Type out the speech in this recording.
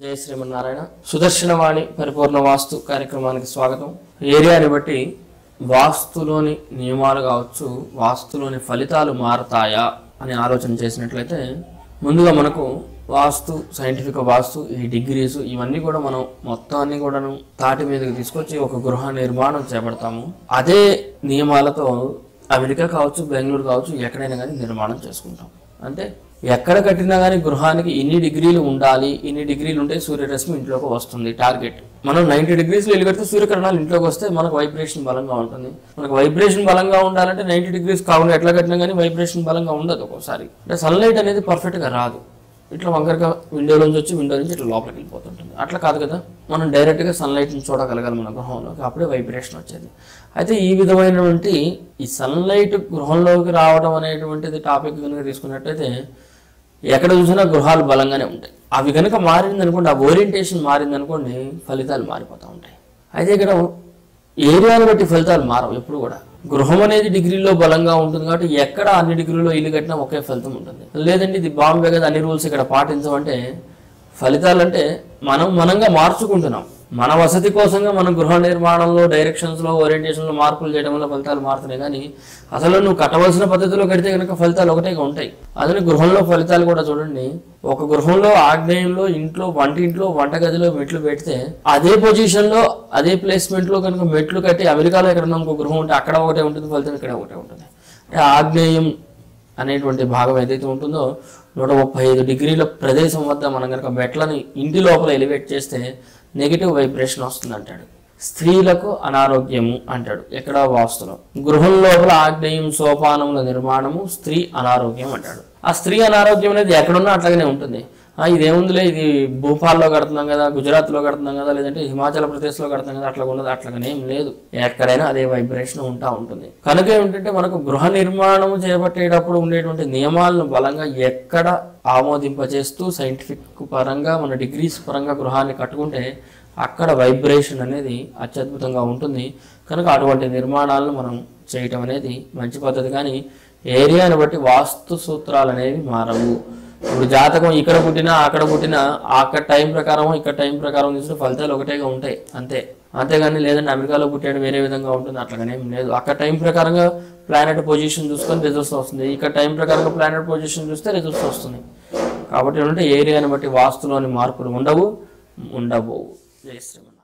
జై శ్రీమన్నారాయణ. సుదర్శనవాణి పరిపూర్ణ వాస్తు కార్యక్రమానికి స్వాగతం. ఏరియాని బట్టి వాస్తులోని నియమాలు కావచ్చు, వాస్తులోని ఫలితాలు మారతాయా అని ఆలోచన చేసినట్లయితే ముందుగా మనకు వాస్తు, సైంటిఫిక్ వాస్తు, ఈ డిగ్రీస్ ఇవన్నీ కూడా మనం మొత్తాన్ని కూడాను తాటి మీదకి తీసుకొచ్చి ఒక గృహ నిర్మాణం చేపడతాము. అదే నియమాలతో అమెరికా కావచ్చు, బెంగళూరు కావచ్చు, ఎక్కడైనా కానీ నిర్మాణం చేసుకుంటాం. అంటే ఎక్కడ కట్టినా కానీ గృహానికి ఇన్ని డిగ్రీలు ఉండాలి, ఇన్ని డిగ్రీలు ఉంటే సూర్యరశ్మి ఇంట్లోకి వస్తుంది టార్గెట్. మనం 90 డిగ్రీస్లో ఇల్లు కడితే సూర్యకిరణాలు ఇంట్లోకి వస్తే మనకు వైబ్రేషన్ బలంగా ఉంటుంది. మనకు వైబ్రేషన్ బలంగా ఉండాలంటే 90 డిగ్రీస్ కాకుండా ఎట్లా కట్టినా కానీ వైబ్రేషన్ బలంగా ఉండదు. ఒక్కోసారి అంటే సన్లైట్ అనేది పర్ఫెక్ట్గా రాదు. ఇట్లా వంకరగా విండోలోంచి వచ్చి విండో నుంచి ఇట్లా లోపలికి వెళ్ళిపోతుంటుంది. అట్లా కాదు కదా, మనం డైరెక్ట్గా సన్లైట్ని చూడగలగాలి మన గృహంలోకి, అప్పుడే వైబ్రేషన్ వచ్చేది. అయితే ఈ విధమైనటువంటి ఈ సన్లైట్ గృహంలోకి రావడం అనేటువంటిది టాపిక్ కనుక తీసుకున్నట్టయితే ఎక్కడ చూసినా గృహాలు బలంగానే ఉంటాయి. అవి కనుక మారిందనుకోండి, ఆ ఓరియంటేషన్ మారిందనుకోండి, ఫలితాలు మారిపోతూ ఉంటాయి. అయితే ఇక్కడ ఏరియాను బట్టి ఫలితాలు మారవు ఎప్పుడు కూడా. గృహం అనేది డిగ్రీలో బలంగా ఉంటుంది కాబట్టి ఎక్కడ అన్ని డిగ్రీలో ఇల్లు కట్టినా ఒకే ఫలితం ఉంటుంది. లేదంటే ఇది బాంబే కదా, అన్ని రూల్స్ ఇక్కడ పాటించమంటే ఫలితాలు అంటే మనంగా మార్చుకుంటున్నాం. మన వసతి కోసంగా మనం గృహ నిర్మాణంలో, డైరెక్షన్స్లో, ఓరియంటేషన్లో మార్పులు చేయడం వల్ల ఫలితాలు మారుతున్నాయి. కానీ అసలు నువ్వు కట్టవలసిన పద్ధతిలో కడితే కనుక ఫలితాలు ఒకటేగా ఉంటాయి. అదే గృహంలో ఫలితాలు కూడా చూడండి, ఒక గృహంలో ఆగ్నేయంలో ఇంట్లో, వంటింట్లో, వంటగదిలో మెట్లు పెడితే అదే పొజిషన్లో, అదే ప్లేస్మెంట్లో కనుక మెట్లు కట్టి అమెరికాలో ఎక్కడన్నా ఇంకో గృహం ఉంటే అక్కడ ఒకటే ఉంటుంది ఫలితం, ఇక్కడ ఒకటే ఉంటుంది. అంటే ఆగ్నేయం అనేటువంటి భాగం ఏదైతే ఉంటుందో 135 డిగ్రీల ప్రదేశం వద్ద మనం కనుక మెట్లని ఇంటి లోపల ఎలివేట్ చేస్తే నెగిటివ్ వైబ్రేషన్ వస్తుంది అంటాడు. స్త్రీలకు అనారోగ్యము అంటాడు ఎక్కడ వాస్తులో. గృహం లోపల ఆగ్నేయం సోపానముల నిర్మాణము స్త్రీ అనారోగ్యం అంటాడు. ఆ స్త్రీ అనారోగ్యం అనేది ఎక్కడున్నా అట్లాగనే ఉంటుంది. ఇదేముందిలే, ఇది భూపాల్లో కడుతున్నాం కదా, గుజరాత్లో కడుతున్నాం కదా, లేదంటే హిమాచల్ ప్రదేశ్లో కడుతున్నాం కదా, అట్లా ఉండదు. అట్లాగనే ఏం లేదు, ఎక్కడైనా అదే వైబ్రేషన్ ఉంటుంది. కనుక ఏమిటంటే మనకు గృహ నిర్మాణం చేపట్టేటప్పుడు ఉండేటువంటి నియమాలను బలంగా ఎక్కడ ఆమోదింపచేస్తూ సైంటిఫిక్ పరంగా, మన డిగ్రీస్ పరంగా గృహాన్ని కట్టుకుంటే అక్కడ వైబ్రేషన్ అనేది అత్యద్భుతంగా ఉంటుంది. కనుక అటువంటి నిర్మాణాలను మనం చేయటం అనేది మంచి పద్ధతి. కానీ ఏరియాని బట్టి వాస్తు సూత్రాలు అనేవి మారవు. ఇప్పుడు జాతకం ఇక్కడ పుట్టినా అక్కడ పుట్టినా అక్కడ టైం ప్రకారం, ఇక్కడ టైం ప్రకారం తీసుకుంటే ఫలితాలు ఒకటేగా ఉంటాయి అంతేగాని లేదంటే అమెరికాలో పుట్టాడు వేరే విధంగా ఉంటుంది అట్లాగనే ఏం లేదు. అక్కడ టైం ప్రకారంగా ప్లానెట్ పొజిషన్ చూసుకొని రిజల్ట్స్ వస్తుంది, ఇక్కడ టైం ప్రకారంగా ప్లానెట్ పొజిషన్ చూస్తే రిజల్ట్స్ వస్తుంది. కాబట్టి ఏంటంటే ఏరియాని బట్టి వాస్తులోని మార్పులు ఉండవు. జై శ్రీమన్నారాయణ.